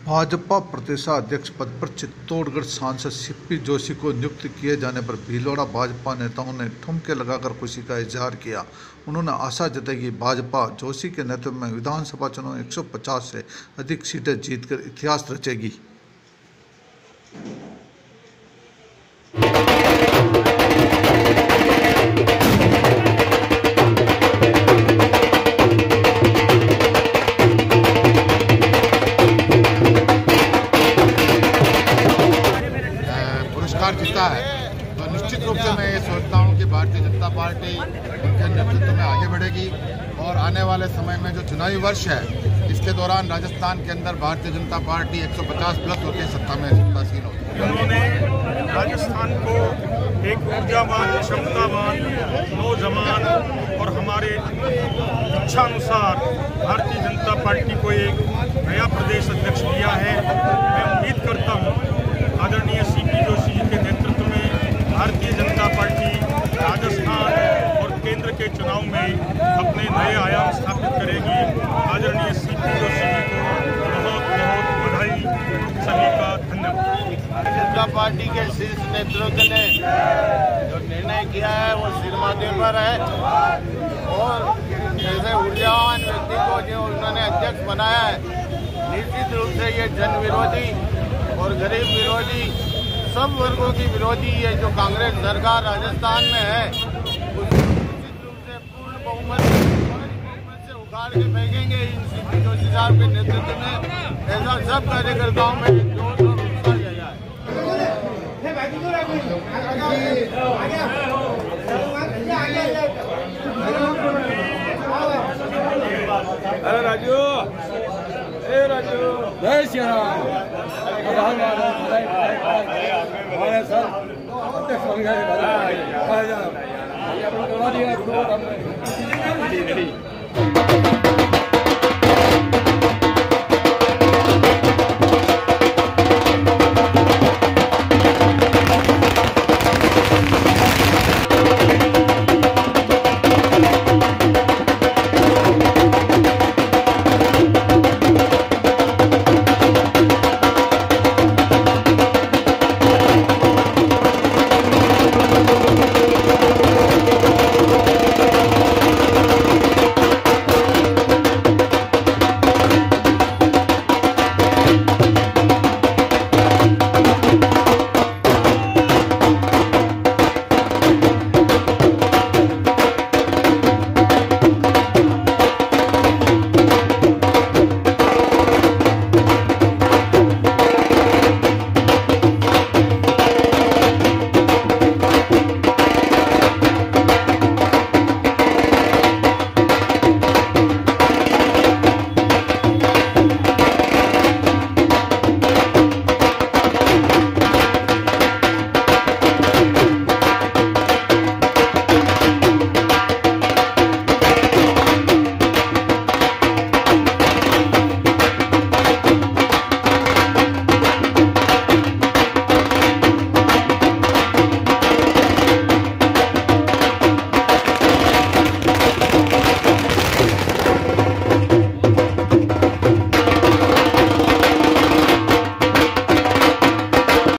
भाजपा प्रदेशाध्यक्ष पद पर चित्तौड़गढ़ सांसद सीपी जोशी को नियुक्त किए जाने पर भीलवाड़ा भाजपा नेताओं ने ठुमके लगाकर खुशी का इजहार किया। उन्होंने आशा जताई कि भाजपा जोशी के नेतृत्व में विधानसभा चुनाव 150 से अधिक सीटें जीतकर इतिहास रचेगी। पुरस्कार जीता है तो निश्चित रूप से मैं ये सोचता हूँ कि भारतीय जनता पार्टी उनके नेतृत्व में आगे बढ़ेगी और आने वाले समय में जो चुनावी वर्ष है इसके दौरान राजस्थान के अंदर भारतीय जनता पार्टी 150 प्लस होकर सत्ता में सत्तासीन होगी। उन्होंने राजस्थान को एक ऊर्जावान, क्षमतावान, नौजवान और हमारे इच्छानुसार भारतीय जनता पार्टी को एक नया प्रदेश अध्यक्ष दिया है। मैं उम्मीद करता हूँ आदरणीय सीपी जोशी जी के नेतृत्व में भारतीय जनता पार्टी राजस्थान और केंद्र के चुनाव में अपने नए आयाम स्थापित करेगी। आदरणीय सीपी जोशी जी को बहुत बहुत बधाई, सभी का धन्यवाद। भारतीय जनता पार्टी के शीर्ष नेतृत्व ने जो निर्णय किया है वो सिरमाथे पर है और जैसे ऊर्जावान व्यक्ति को जो उन्होंने अध्यक्ष बनाया है, निश्चित रूप से ये जन विरोधी और गरीब विरोधी, सब वर्गों की विरोधी ये जो कांग्रेस सरकार राजस्थान में है उसको निश्चित रूप से पूर्ण बहुमत से उखाड़ के फेंकेंगे। इन सीपी जोशी साहब के नेतृत्व में ऐसा सब कार्यकर्ताओं में जोश और उत्साह जगा है। अरे राजू, ए राजू, जय श्री राम। हमारे सर अध्यक्ष बन गए।